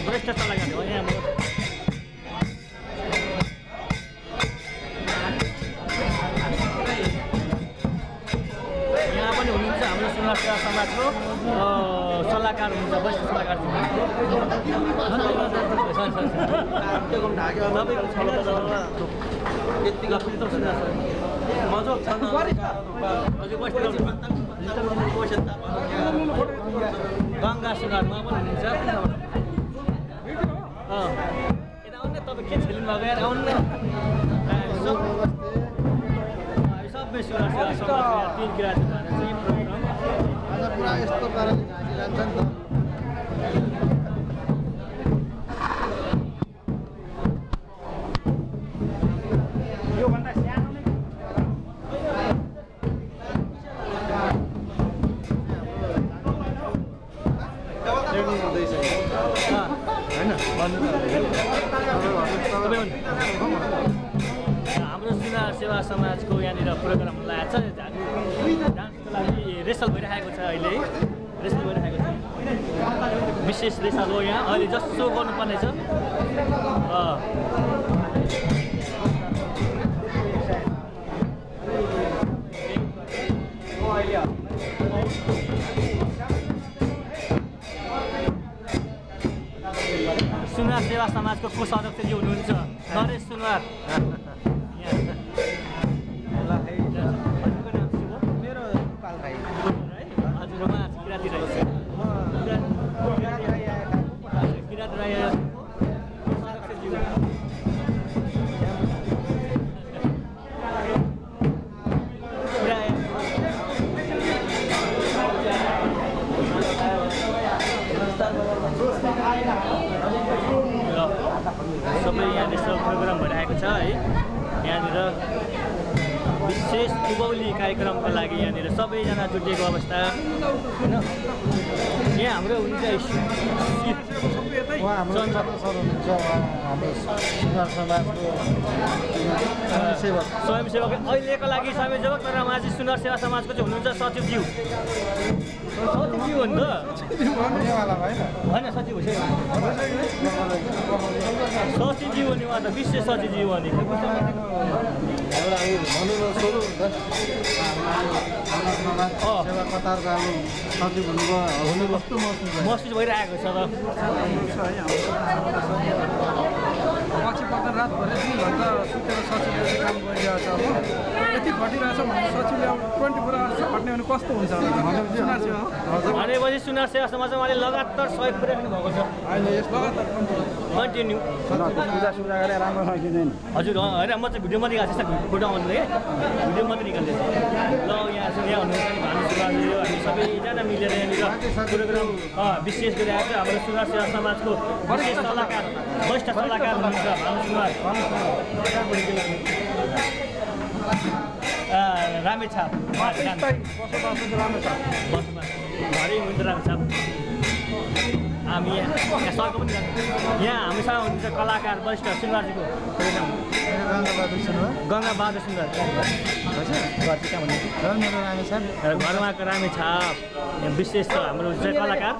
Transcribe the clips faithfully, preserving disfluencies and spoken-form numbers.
वरिष्ठ सल्लाहकार हो यहाँ यहाँ पनि हुनुहुन्छ हाम्रो सुनवार सेवा समाजको सल्लाहकार हुनुहुन्छ वरिष्ठ सल्लाहकार गङ्गा सुनारमा पनि हुनुहुन्छ यता आउनु न तपाईँ के खेल्नु भएको यार आउनु न सबै सुनार सेवा समाजको तिन किराती भएर चाहिँ प्रोग्राम आज पुरा यस्तो पाराले झाँकी जान्छ नि त योभन्दा सानो नै हाम्रो सुनार सेवा समाजको यहाँनिर प्रोग्राम लागेको छ डान्सको लागि रेसल भइरहेको छ अहिले रेसल भइरहेको छ विशेष रेसल हो यहाँ अहिले जस्ट सो गर्नुपर्ने छ सुनवार सेवा समाजको कोष अध्यक्षजी हुनुहुन्छ नरेश सुनवार मेरो पाल भाइ हजुरमा किराती राई किराती राई सबै यहाँनिर प्रोग्राम भइरहेको छ है यहाँनिर विशेष उभौली कार्यक्रमको लागि यहाँनिर सबैजना जुटिएको अवस्था होइन यहाँ हाम्रो हुन्छ उहाँ हाम्रो छत्र सर हुनुहुन्छ उहाँ हाम्रो सुनवार समाजको स्वयंसेवक स्वयंसेवक अहिलेको लागि स्वयंसेवक तर उहाँ चाहिँ सुनवार सेवा समाजको चाहिँ हुनुहुन्छ सचिवज्यू सचिवज्यू हो नि त होइन सचिव हो सचिवज्यू हो नि उहाँ त विशेष सचिवज्यू हो नि सेवा कतारको अब सचिव हुनुभयो हुनु कस्तो महसुस भइरहेको छ र पछि पर्दा रातभरि दुई घन्टा सुतेर सचिवले काम गरिरहेको छ अब यति खटिरहेछ भने सचिवले अब ट्वेन्टी फोर आवर्स खट्ने भने कस्तो हुन्छ भनेपछि सुनवार सेवा समाजमा उहाँले लगातार सहयोग पुर्याइदिनु भएको छ अहिले यस्तो कन्टिन्यू पूजा सुजा गरेर राम्रो सकिँदैन हजुर होइन म चाहिँ भिडियो मात्रै निकाल्छु यस्तो फोटो आउनु है भिडियो मात्रै निकाल्दैछ ल यहाँ यहाँ हुनुहुन्छ भानु सुब्बाजी हामी सबैजना मिलेर यहाँनिर प्रोग्राम विशेष गरिरहेको छ हाम्रो सुनवार सेवा समाजको विशेष सल्लाहकार वरिष्ठ सल्लाहकार हुनुहुन्छ भानु सुब्बा रामेछाप घरै हुनुहुन्छ रामेछाप हामी यहाँ यहाँ सरको पनि यहाँ हामीसँग हुनुहुन्छ कलाकार वरिष्ठ सुनवारजीको गङ्गा बहादुर सुनवार घर चाहिँ कहाँ भन्नुहुन्छ घरमा रामेछाप यहाँ विशेष छ हाम्रो चाहिँ कलाकार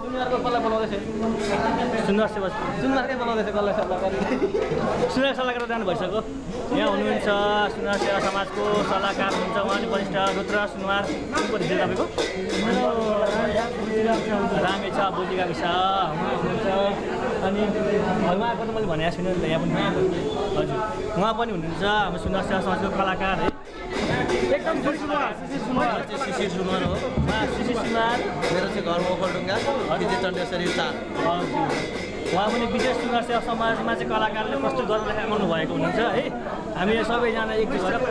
सुनवार सेवा सुनवारकै बोलाउँदैछ कसलाई सल्लाहकार सुनवार सल्लाहकार जानु भइसक्यो यहाँ हुनुहुन्छ सुनवार सेवा समाजको सल्लाहकार हुनुहुन्छ उहाँले वरिष्ठ रुद्र सुनवार कुन जिल्ला तपाईँको रामेछाप बुझी गाविस हुनुहुन्छ अनि उहाँको त मैले भनेको छुइनँ नि त यहाँ पनि हजुर उहाँ पनि हुनुहुन्छ हाम्रो सुनवार सेवा समाजको कलाकार है एकदम शिशिर सुनवार हो शिशिर सुनवार मेरो चाहिँ घर ओखलढुङ्गा विजय चण्डेश्वरी चार हजुर उहाँ पनि विशेष सुनवार सेवा समाजमा चाहिँ कलाकारले प्रस्तुत गरेर आउनु भएको हुनुहुन्छ है हामी सबैजना एकजुट भएर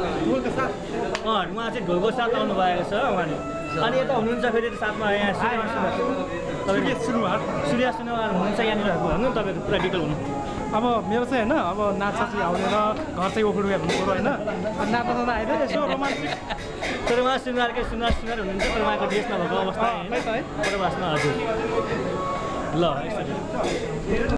उहाँ चाहिँ ढोलको साथ आउनु भएको छ उहाँले अनि यता हुनुहुन्छ फेरि साथमा यहाँ सूर्य सुनवार सूर्य सुनवार हुनुहुन्छ यहाँनिर भन्नु तपाईँको पुरा डिटेल हुनु अब मेरो चाहिँ होइन अब नाच्चा चाहिँ आउने र घर चाहिँ ओखलढुङ्गा हुनु पऱ्यो होइन नाच्दा जाँदा आएर यसो रोमान्टिक तर उहाँ सुनवारकै सुनवार सुनवार हुनुहुन्छ तर उहाँको देश नभएको अवस्था है प्रवासमा हजुर ल